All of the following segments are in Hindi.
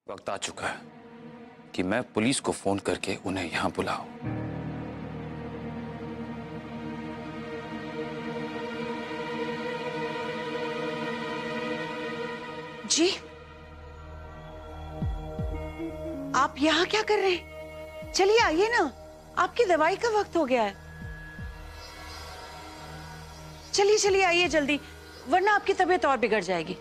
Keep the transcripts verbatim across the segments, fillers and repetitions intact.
वक्त आ चुका है कि मैं पुलिस को फोन करके उन्हें यहां बुलाऊं। जी, आप यहाँ क्या कर रहे हैं? चलिए आइए ना, आपकी दवाई का वक्त हो गया है। चलिए चलिए आइए जल्दी, वरना आपकी तबीयत और बिगड़ जाएगी।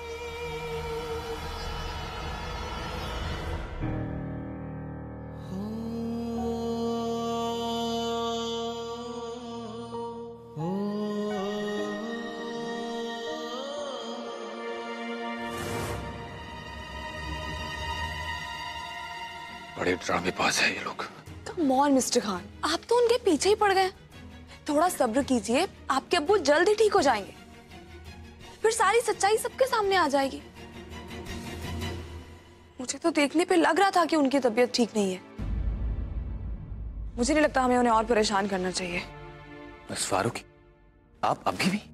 बड़े ड्रामेबाज है ये लोग। कम ऑन मिस्टर खान, आप तो उनके पीछे ही पड़ गए। थोड़ा सब्र कीजिए, आपके अब्बू जल्द ही ठीक हो जाएंगे। फिर सारी सच्चाई सबके सामने आ जाएगी। मुझे तो देखने पे लग रहा था कि उनकी तबीयत ठीक नहीं है। मुझे नहीं लगता हमें उन्हें और परेशान करना चाहिए। मिस फारूकी, आप अभी भी?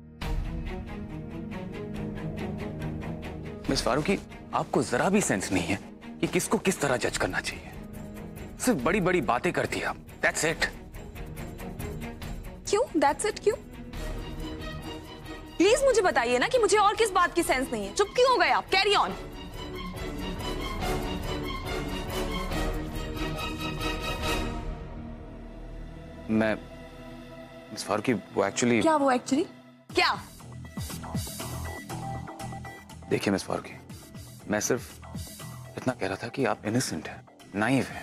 मिस फारूकी, आपको जरा भी सेंस नहीं है कि किसको किस तरह जज करना चाहिए। सिर्फ बड़ी बड़ी बातें करती है आप। That's it. क्यों? That's it क्यों? प्लीज मुझे बताइए ना कि मुझे और किस बात की सेंस नहीं है। चुप क्यों हो गए आप? Carry on. मैं मिस फारूकी, वो एक्चुअली क्या वो एक्चुअली क्या? देखिए मिस फारूकी, मैं सिर्फ इतना कह रहा था कि आप इनोसेंट हैं, नाइव हैं।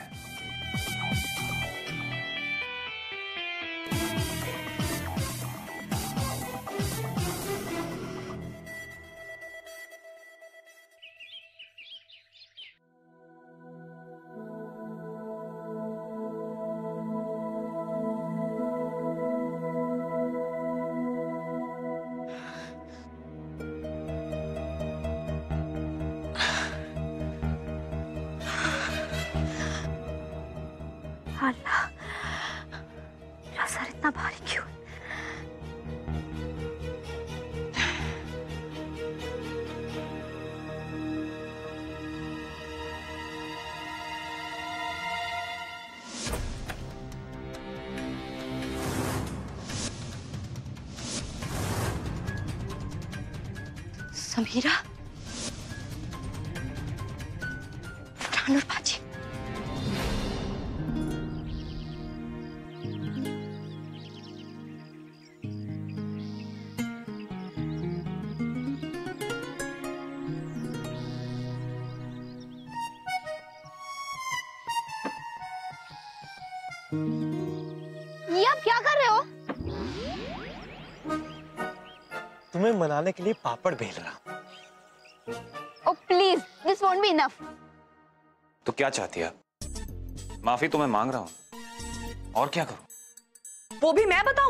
अल्लाह, मेरा सर इतना भारी क्यों? समीरा, रानूर बाजी, ये आप क्या कर रहे हो? तुम्हें मनाने के लिए पापड़ बेल रहा। Oh please, this won't be enough. तो क्या चाहती है आप? माफी तो मैं मांग रहा हूं, और क्या करूं? वो भी मैं बताऊं?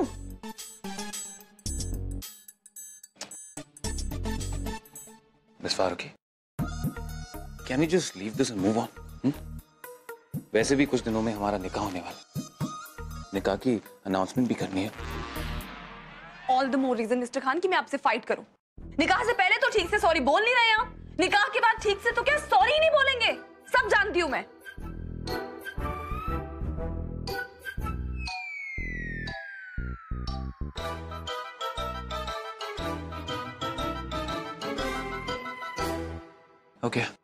Miss Farooqui, can you just leave this and move on? वैसे भी कुछ दिनों में हमारा निकाह होने वाला है। निकाह की अनाउंसमेंट भी करनी है। All the more reason mister Khan कि मैं आपसे फाइट करूं। निकाह से पहले तो ठीक से सॉरी बोल नहीं रहे आप, निकाह के बाद ठीक से तो क्या सॉरी ही नहीं बोलेंगे? सब जानती हूं मैं। Okay okay.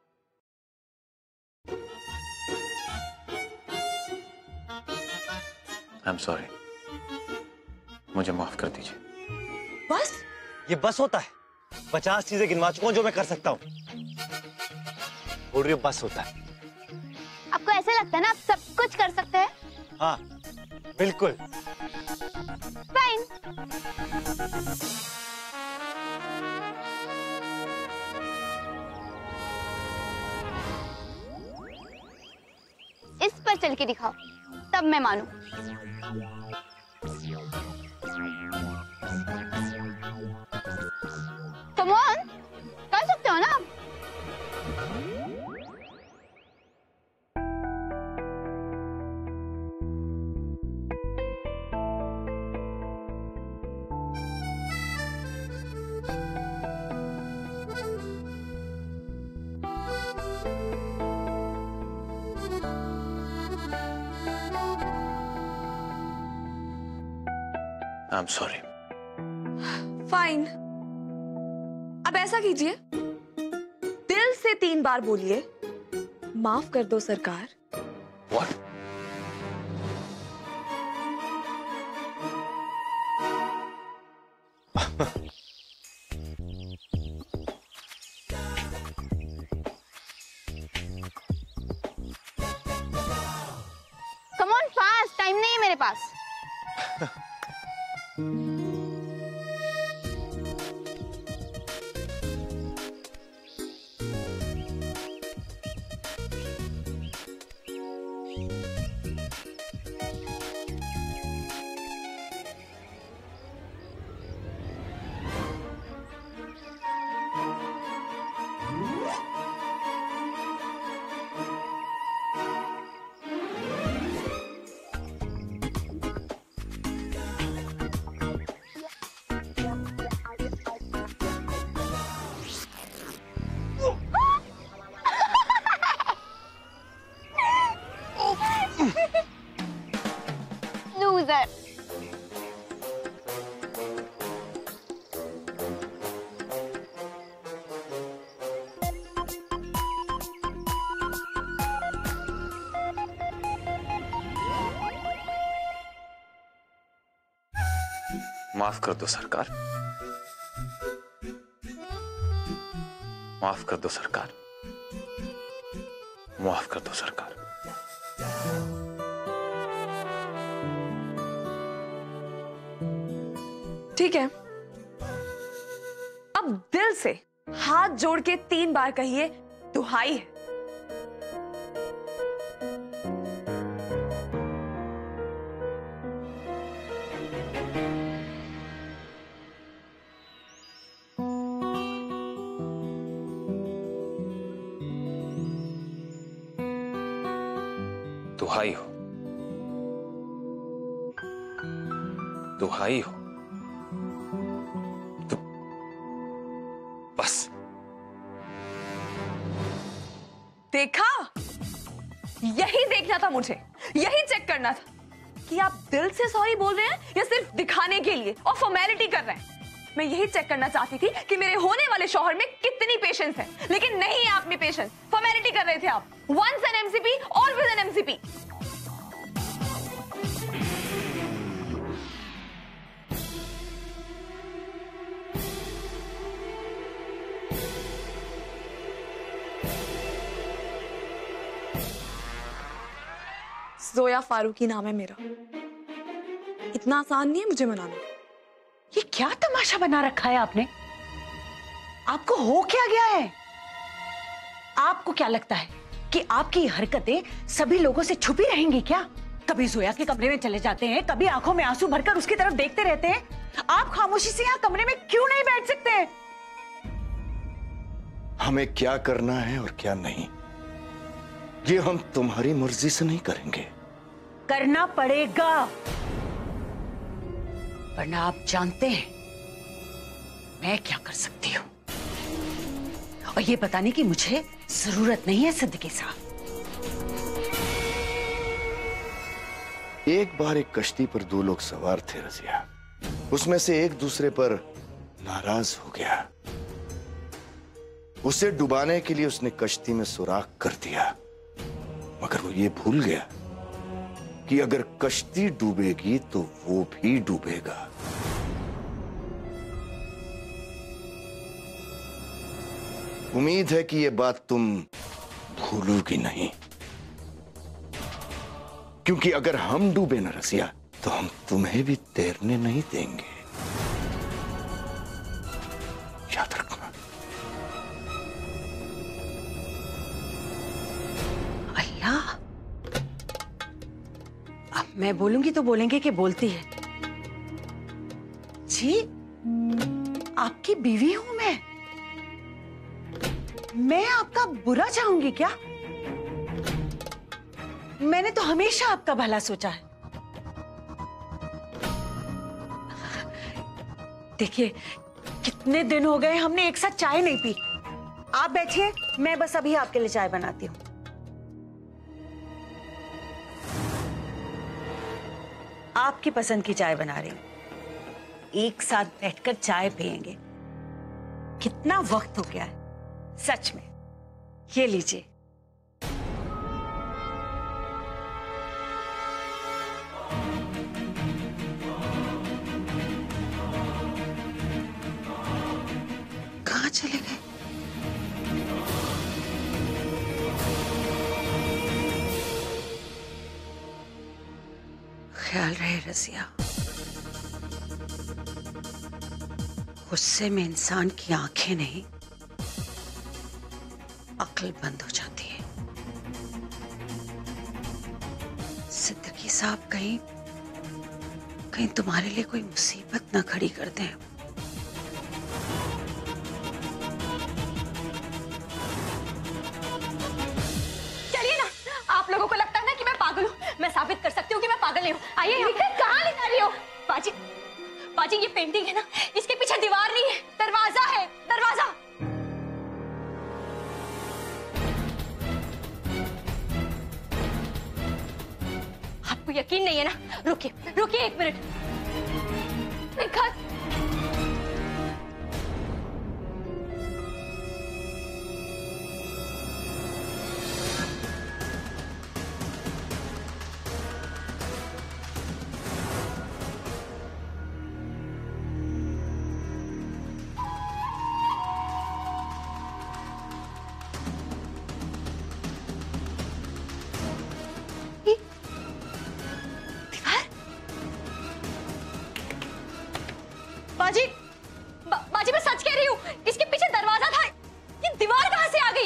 I am sorry, मुझे माफ कर दीजिए। बस? ये बस होता है? पचास चीजें गिनवा चुका हूं जो मैं कर सकता हूं। बोल रही हो बस होता है? आपको ऐसा लगता है ना आप सब कुछ कर सकते हैं? हाँ बिल्कुल। फाइन। इस पर चल के दिखाओ, तब मैं मानू। कम ऑन, कर सकते हो ना आप? आई एम सॉरी। फाइन, अब ऐसा कीजिए, दिल से तीन बार बोलिए, माफ कर दो सरकार। What? Come on fast, time नहीं है मेरे पास। Loser. माफ कर दो सरकार, माफ कर दो सरकार, माफ कर दो सरकार। ठीक है, अब दिल से हाथ जोड़ के तीन बार कहिए, दुहाई है। दुहाई हो, दुहाई हो, तो बस। देखा, यही देखना था मुझे, यही चेक करना था कि आप दिल से सॉरी बोल रहे हैं या सिर्फ दिखाने के लिए और फॉर्मेलिटी कर रहे हैं। मैं यही चेक करना चाहती थी कि मेरे होने वाले शौहर में कितनी पेशेंस है, लेकिन नहीं है आप में पेशेंस। फॉर्मेलिटी कर रहे थे आप। Once an MCP always an MCP. Zoya Farooqui नाम है मेरा। इतना आसान नहीं है मुझे मनाना। ये क्या तमाशा बना रखा है आपने? आपको हो क्या गया है? आपको क्या लगता है कि आपकी हरकतें सभी लोगों से छुपी रहेंगी क्या? कभी जोया के कमरे में चले जाते हैं, कभी आंखों में आंसू भरकर उसकी तरफ देखते रहते हैं। आप खामोशी से यहाँ कमरे में क्यों नहीं बैठ सकते? हमें क्या करना है और क्या नहीं, ये हम तुम्हारी मर्जी से नहीं करेंगे। करना पड़ेगा, वरना आप जानते हैं मैं क्या कर सकती हूं। और ये बताने की मुझे जरूरत नहीं है सिद्दीकी साहब। एक बार एक कश्ती पर दो लोग सवार थे रजिया। उसमें से एक दूसरे पर नाराज हो गया। उसे डुबाने के लिए उसने कश्ती में सुराख कर दिया, मगर वो ये भूल गया कि अगर कश्ती डूबेगी तो वो भी डूबेगा। उम्मीद है कि ये बात तुम भूलोगी नहीं, क्योंकि अगर हम डूबे न रसिया तो हम तुम्हें भी तैरने नहीं देंगे। याद रखना। अल्लाह, अब मैं बोलूंगी तो बोलेंगे कि बोलती है। जी, आपकी बीवी हूं मैं। मैं आपका बुरा चाहूंगी क्या? मैंने तो हमेशा आपका भला सोचा है। देखिए, कितने दिन हो गए हमने एक साथ चाय नहीं पी। आप बैठिए, मैं बस अभी आपके लिए चाय बनाती हूँ। आपकी पसंद की चाय बना रही हूँ। एक साथ बैठकर चाय पियेंगे। कितना वक्त हो गया है सच में। ये लीजिए। कहाँ चले गए? ख्याल रहे रजिया, गुस्से में इंसान की आंखें नहीं, अक्ल बंद हो जाती है। सिद्दीकी साहब कहीं कहीं तुम्हारे लिए कोई मुसीबत ना खड़ी कर दें। चलिए ना, आप लोगों को लगता है ना कि मैं पागल हूँ, मैं साबित कर सकती हूँ कि मैं पागल नहीं हूँ। आइए। कहाँ ले जा रही हो? बाजी, बाजी ये पेंटिंग है ना, इसके पीछे दीवार नहीं है, दरवाजा है, दरवाजा। आपको यकीन नहीं है ना? रुकिए, रुकिए एक मिनट। निखात, बाजी, बा, बाजी मैं सच कह रही हूँ, इसके पीछे दरवाजा था। ये दीवार कहाँ से आ गई?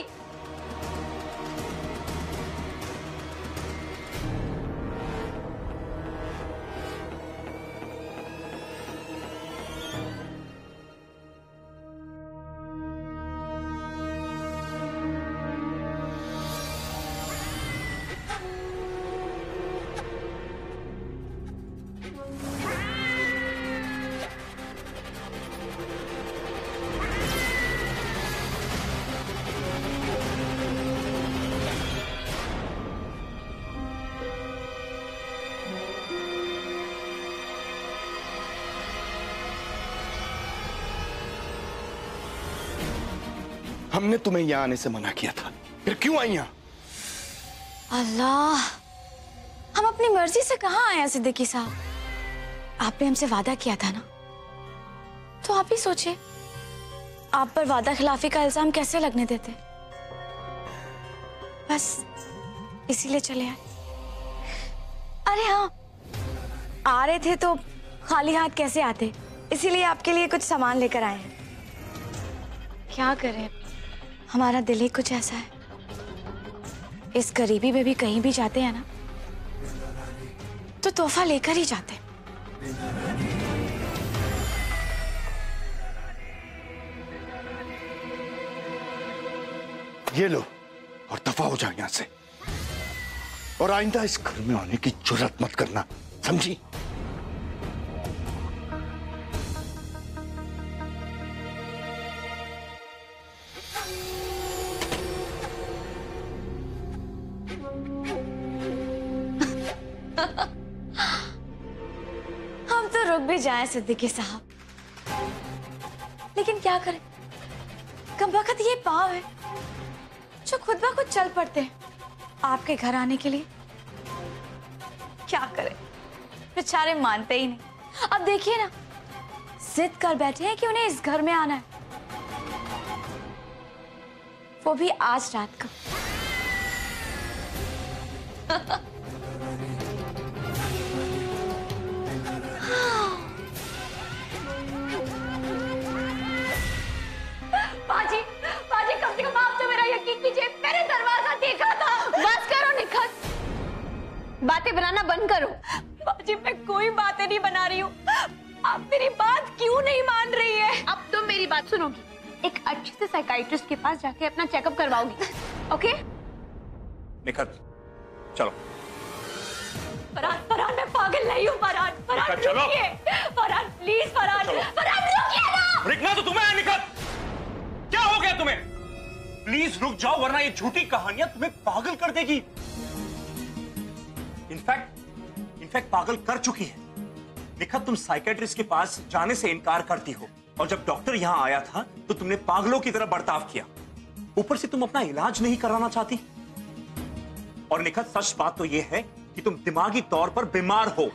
हमने तुम्हें यहां आने से मना किया था, फिर क्यों आई यहां? अल्लाह, हम अपनी मर्जी से कहाँ आए हैं सिद्दीकी साहब? आपने हमसे वादा किया था ना, तो आप ही सोचिए, आप पर वादा खिलाफी का इल्जाम कैसे लगने देते? बस इसीलिए चले आए। अरे हाँ, आ रहे थे तो खाली हाथ कैसे आते, इसीलिए आपके लिए कुछ सामान लेकर आए हैं। क्या करें, हमारा दिल ही कुछ ऐसा है। इस गरीबी में भी कहीं भी जाते हैं ना, तो तोहफा लेकर ही जाते हैं। ये लो और दफा हो जाओ यहां से, और आइंदा इस घर में आने की जुर्रत मत करना, समझी? हम तो रुक भी जाएं सिद्दीकी साहब, लेकिन क्या करें, कमबख्त ये पाँव है जो खुद ब खुद चल पड़ते हैं आपके घर आने के लिए। क्या करें, बेचारे मानते ही नहीं। अब देखिए ना, जिद कर बैठे हैं कि उन्हें इस घर में आना है, वो भी आज रात को। बाजी, बाजी कम से कम आप तो मेरा यकीन कीजिए, मैंने दरवाजा देखा था। बस करो निखत, बातें बनाना बंद करो। बाजी मैं कोई बातें नहीं बना रही हूँ, आप मेरी बात क्यों नहीं मान रही है? अब तुम मेरी बात सुनोगी, एक अच्छे से साइकाइट्रिस्ट के पास जाके अपना चेकअप करवाओगी, ओके? निखत चलो। फरहान, फरहान मैं पागल नहीं हूँ। फरहान, फरहान रुकिए, फरहान प्लीज, फरहान, फरहान रुकिए ना। रुकना तो तुम्हें है निखत, क्या हो गया तुम्हें? प्लीज रुक जाओ, वरना ये झूठी कहानियां तुम्हें पागल कर देगी। इनफैक्ट इनफैक्ट पागल कर चुकी है। निखत, तुम साइकेट्रिस्ट के पास जाने से इनकार करती हो, और जब डॉक्टर यहां आया था तो तुमने पागलों की तरह बर्ताव किया। ऊपर से तुम अपना इलाज नहीं कराना चाहती। और निखत, सच बात तो यह है कि तुम दिमागी तौर पर बीमार हो।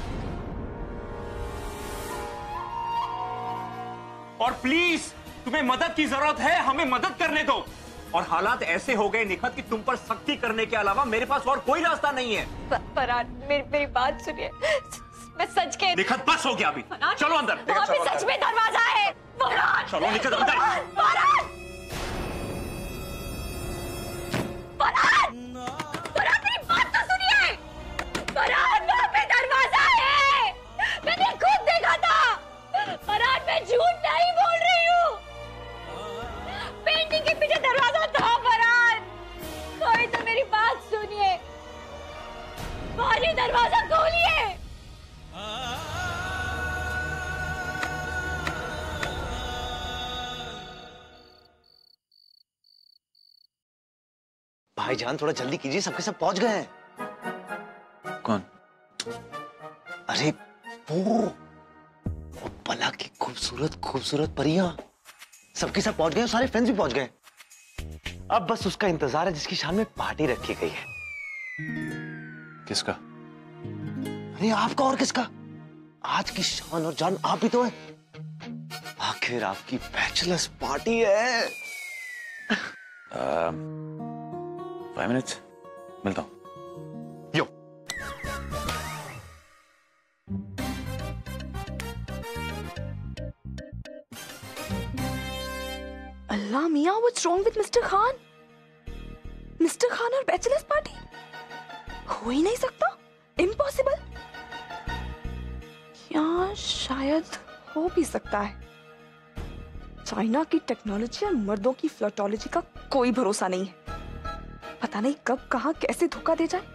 और प्लीज, तुम्हें मदद की जरूरत है, हमें मदद करने दो। और हालात ऐसे हो गए निखत कि तुम पर सख्ती करने के अलावा मेरे पास और कोई रास्ता नहीं है। फरहान, मेरी मेरी बात सुनिए, मैं सच कह। निखत, बस हो गया अभी, चलो अंदर। वहाँ पे सच में दरवाजा है। फरहान, चलो निखत अंदर। फरहान, फरहान, फरहान, मेरी बात तो सुनिए। फरहान, वहाँ पे दरवाजा है, मैंने खुद देखा था। फरहान, मैं झूठ नहीं बोल रही हूँ, पेंटिंग के पीछे दरवाजा था। फरहान, कोई तो मेरी बात सुनिए, बाहरी दरवाजा खोलिए। भाईजान, थोड़ा जल्दी कीजिए, सबके सब पहुंच गए हैं। कौन? अरे वो, वो पला की खूबसूरत खूबसूरत परियां सबके सब पहुंच गए, सारे फ्रेंड्स भी पहुंच गए। अब बस उसका इंतजार है जिसकी शान में पार्टी रखी गई है। किसका? अरे आपका और किसका? आज की शान और जान आप ही तो है। आखिर आपकी बैचलर्स पार्टी है। फाइव मिनट्स, मिलता हूं। यो। अल्लाह मियां, what's wrong with mister Khan? Mister Khan और बैचलर्स पार्टी हो ही नहीं सकता, इम्पॉसिबल। या शायद हो भी सकता है। चाइना की टेक्नोलॉजी और मर्दों की फ्लर्टोलॉजी का कोई भरोसा नहीं है। पता नहीं कब कहां कैसे धोखा दे जाए।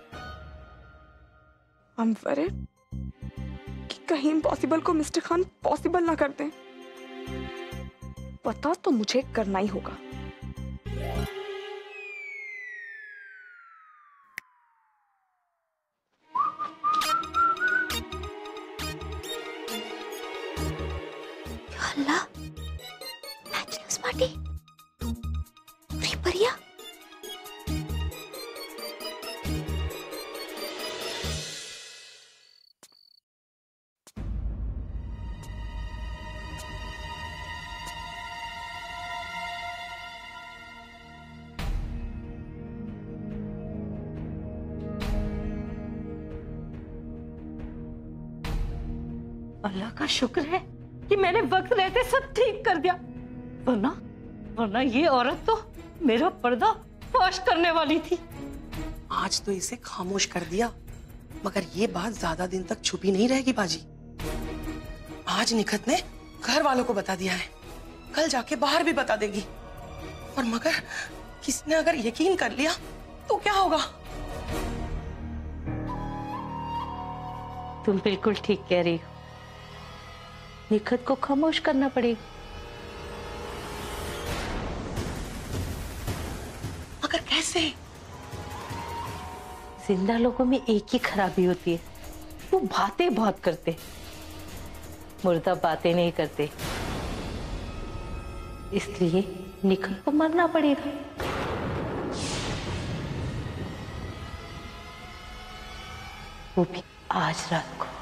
I'm worried कि कहीं इम्पॉसिबल को मिस्टर खान पॉसिबल ना कर दें। पता तो मुझे करना ही होगा। अल्लाह, बैचलर्स पार्टी, फ्री परिया। अल्लाह का शुक्र है कि मैंने वक्त रहते सब ठीक कर दिया, वरना वरना ये औरत तो मेरा पर्दा फाश करने वाली थी। आज तो इसे खामोश कर दिया, मगर ये बात ज्यादा दिन तक छुपी नहीं रहेगी बाजी। आज निखत ने घर वालों को बता दिया है, कल जाके बाहर भी बता देगी। और मगर किसी ने अगर यकीन कर लिया तो क्या होगा? तुम बिल्कुल ठीक कह रही हो, निखत को खामोश करना पड़ेगा। मगर कैसे? जिंदा लोगों में एक ही खराबी होती है, वो बातें बहुत करते, मुर्दा बातें नहीं करते। इसलिए निखत को मरना पड़ेगा। वो भी आज रात को।